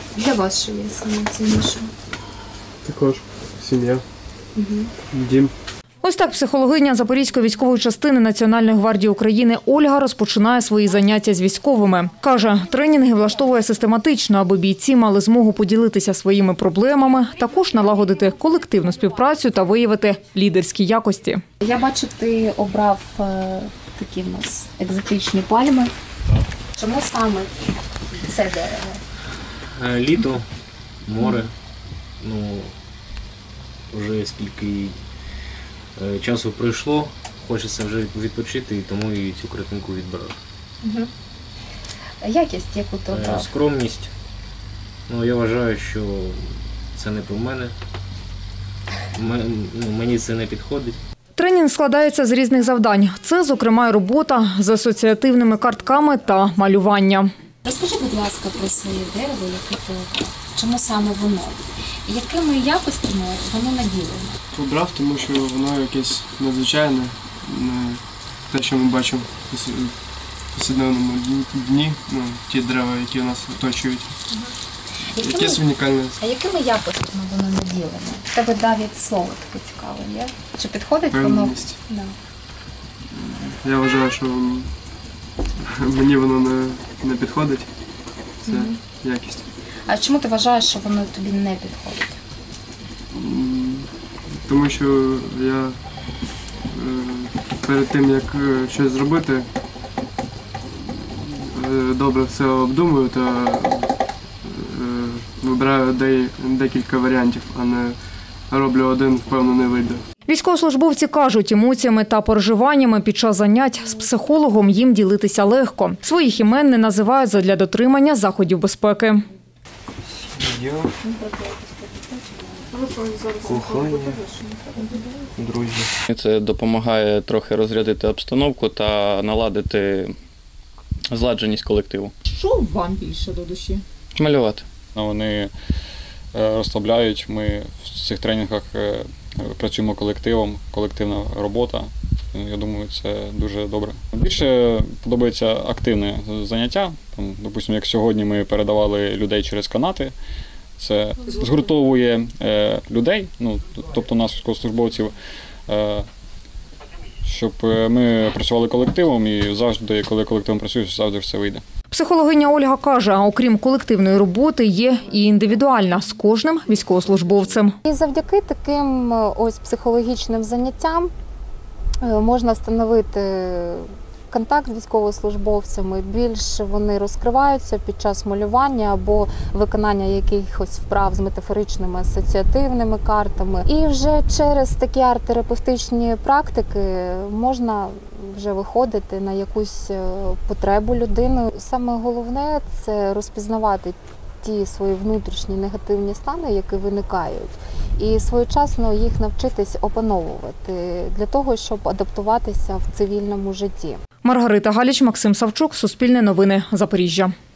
Для вас що є найцінніше? Також сім'я, дім. Ось так психологиня Запорізької військової частини Національної гвардії України Ольга розпочинає свої заняття з військовими. Каже, тренінги влаштовує систематично, аби бійці мали змогу поділитися своїми проблемами, також налагодити колективну співпрацю та виявити лідерські якості. Я бачу, ти обрав такі в нас екзотичні пальми. Чому саме це дерево? Літо, море, вже скільки часу пройшло, хочеться вже відпочити, і тому і цю картинку відбирав. Якість, яку ти обрав? Скромність. Я вважаю, що це не про мене. Мені це не підходить. Тренінг складається з різних завдань. Це, зокрема, робота з асоціативними картками та малювання. Розкажи, будь ласка, про своє дерево, яке ти обрав. Чому саме воно? Якими якостями воно наділено? Обрав, тому що воно якесь надзвичайне, не те, що ми бачимо в повсякденному дні, ті дерева, які нас оточують. Якесь унікальне. А якими якостями воно наділено? В тебе навіть слово таке цікаве є? Чи підходить воно? Певність. Я вважаю, що мені воно не підходить. Це якість. А чому ти вважаєш, що воно тобі не підходить? Тому що я перед тим, як щось зробити, добре все обдумую та вибираю декілька варіантів, а не роблю один, впевнено, не вийде. Військовослужбовці кажуть, емоціями та переживаннями під час занять з психологом їм ділитися легко. Своїх імен не називають задля дотримання заходів безпеки. Кохання, друзі. Це допомагає трохи розрядити обстановку та наладити зладженість колективу. Що вам більше до душі? Малювати. Вони розслабляють, ми в цих тренінгах працюємо колективом, колективна робота. Я думаю, це дуже добре. Більше подобається активне заняття. Допустимо, як сьогодні ми передавали людей через канати. Це згуртовує людей, тобто нас, військовослужбовців, щоб ми працювали колективом і завжди, коли колективом працюєш, завжди все вийде. Психологиня Ольга каже, окрім колективної роботи, є і індивідуальна з кожним військовослужбовцем. І завдяки таким ось психологічним заняттям можна встановити контакт з військовослужбовцями, більше вони розкриваються під час малювання або виконання якихось вправ з метафоричними асоціативними картами. І вже через такі арт-терапевтичні практики можна вже виходити на якусь потребу людини. Саме головне – це розпізнавати ті свої внутрішні негативні стани, які виникають, і своєчасно їх навчитись опановувати для того, щоб адаптуватися в цивільному житті. Маргарита Галіч, Максим Савчук, Суспільне новини, Запоріжжя.